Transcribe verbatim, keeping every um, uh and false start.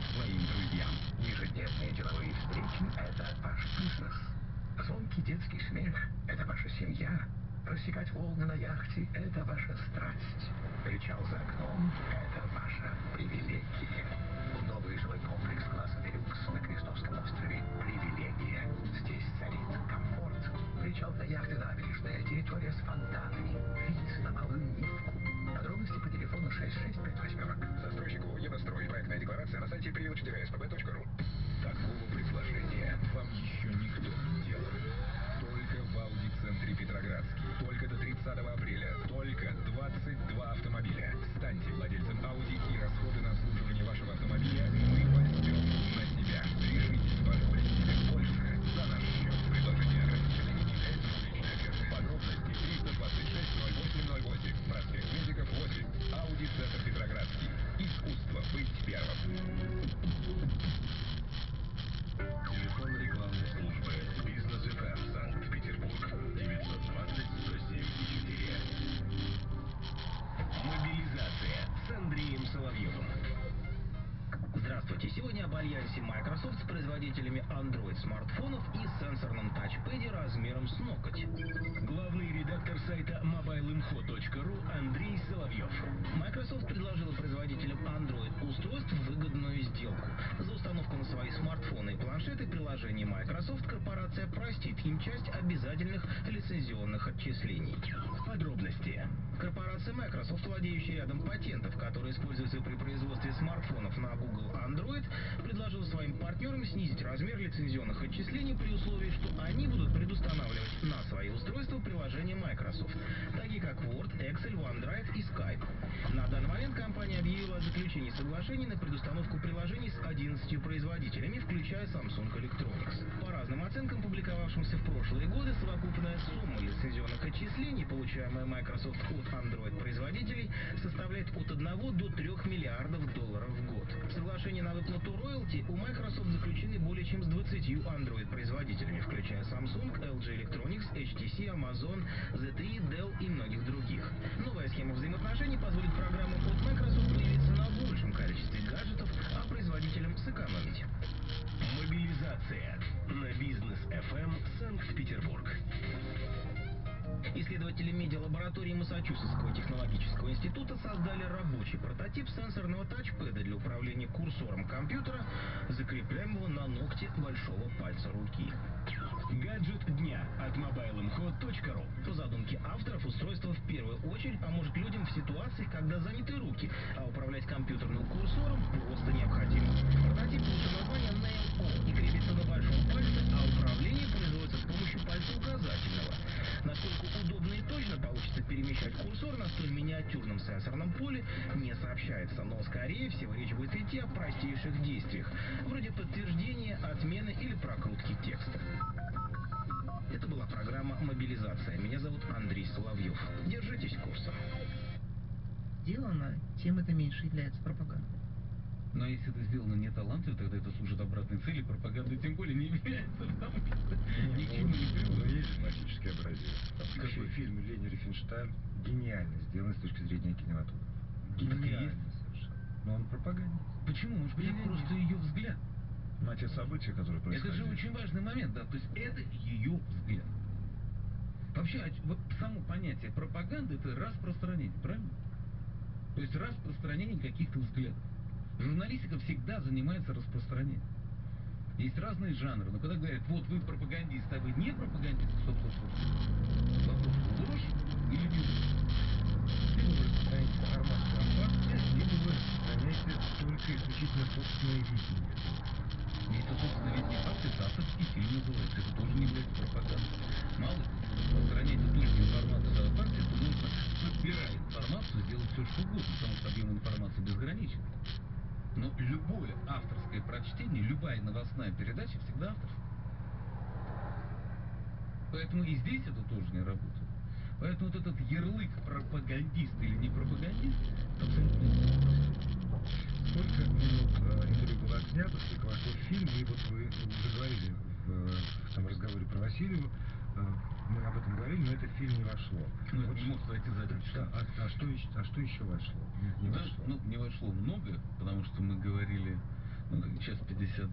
своим друзьям. Ежедневные деловые встречи – это ваш бизнес. Звонкий детский смех – это ваша семья. Рассекать волны на яхте – это ваша страсть. Причал за окном – это ваша привилегия. Новый жилой комплекс класса «Делюкс» на Крестовском острове – привилегия. Здесь царит комфорт. Причал для яхты «Набережная», территория с фонтанами, вид на малую Нивку. Подробности по телефону шесть шесть пять восьмерок. Застройщику «Еврострой». Проектная декларация на сайте период четыре эс пэ бэ точка ру. Такого предложения вам еще никто не делал. Только в Ауди-центре Петроградский. Только до тридцатого апреля. Только двадцать два автомобиля. Станьте владельцем Ауди, и расходы на обслуживание вашего автомобиля мы возьмем на себя. Решите позволить себе больше за наш счет. Предложение ограничено и не является публичной офертой. Подробности триста двадцать шесть ноль восемь ноль восемь. Проспект Медиков восемь. Ауди-центр Петроградский. Искусство быть первым. Телефон рекламной службы «Бизнес эф эм» Санкт-Петербург девятьсот двадцать сто семь четыре. Мобилизация с Андреем Соловьевым. Здравствуйте. Сегодня об альянсе Microsoft с производителями Android-смартфонов и сенсорном тачпэде размером с ноготь. Главный редактор сайта мобайл инфо точка ру Андрей Соловьев. Microsoft предложила производителям Android-устройств выгодную сделку. За установку на свои смартфоны и планшеты приложений Microsoft корпорация простит им часть обязательных лицензионных отчислений. Подробности. Корпорация Microsoft, владеющая рядом патентов, которые используются при производстве смартфонов на Google Android, предложила своим партнерам снизить размер лицензионных отчислений при условии, что они будут предустанавливать на свои устройства приложения Microsoft, такие как Word, Excel, OneDrive и Skype. На данный момент компания объявила о заключении соглашений на предустановку приложений с одиннадцатью производителями, включая Samsung Electronics. По разным оценкам, публиковавшимся в прошлые годы, совокупная сумма лицензионных отчислений, получаемая Microsoft от Android-производителей, составляет от одного до трёх миллиардов долларов в год. Соглашения на выплату роялти у Microsoft заключены более чем с двадцатью Android-производителями, включая Samsung, эл джи Electronics, эйч ти си, Amazon, зет ти и, Dell и многих других. Новая схема взаимоотношений позволит программам от Microsoft появиться на большем количестве гаджетов, а производителям сэкономить. Мобилизация на Бизнес эф эм Санкт-Петербург. Исследователи медиалаборатории Массачусетского технологического института создали рабочий прототип сенсорного тачпэда для управления курсором компьютера, закрепляемого на ногте большого пальца руки. Гаджет дня от мобайл инфо точка ру. По задумке авторов, устройство в первую очередь поможет людям в ситуациях, когда заняты руки, а управлять компьютерным курсором просто необходимо. Прототип получил название Nail-O и крепится на большом пальце, а управление производится с помощью пальца указательного. Насколько удобно и точно получится перемещать курсор на столь миниатюрном сенсорном поле, не сообщается, но скорее всего речь будет идти о простейших действиях, вроде подтверждения, отмены или прокрутки текста. Это была программа «Мобилизация». Меня зовут Андрей Соловьев. Держитесь курса. Сделано, тем это меньше является пропагандой. Но если это сделано не талантливо, тогда это служит обратной цели, пропаганда тем более не является, потому что ни к чему не приводит. Но есть классический образец. Какой фильм Лени Рифеншталь гениально сделан с точки зрения кинематографа. Гениально совершенно. Но он пропагандист. Почему? Может быть, это просто ее взгляд. На те события, которые происходят. Это же очень важный момент, да, то есть это ее взгляд. Вообще, вот само понятие пропаганды — это распространение, правильно? То есть распространение каких-то взглядов. Журналистика всегда занимается распространением. Есть разные жанры, но когда говорят, вот вы пропагандист, а вы не пропагандист, стоп, стоп, стоп. Вопрос, ложь или не ложь? Либо вы распространяете информацию о факте, либо вы распространяете только исключительно собственное видение. И это, собственно, видение факта, это авторский фильм называется, это тоже не является пропагандой. Мало того, распространяете только информацию о факте, то можно, собирая информацию, сделать все, что угодно, потому что объем информации безграничен. Но любое авторское прочтение, любая новостная передача всегда авторская. Поэтому и здесь это тоже не работает. Поэтому вот этот ярлык пропагандист или не пропагандист абсолютно не. Сколько минут э, интервью было отснято, сколько вошло в фильм, и вот вы уже говорили в, в там, разговоре про Васильеву, э, мы об этом говорили, но это в фильм не вошло. Ну, вот это не мог войти за один что, а, а, что, еще- а что еще вошло? Не, не да, вошло. ну, не вошло много, потому что мы говорили, ну, эс пятьдесят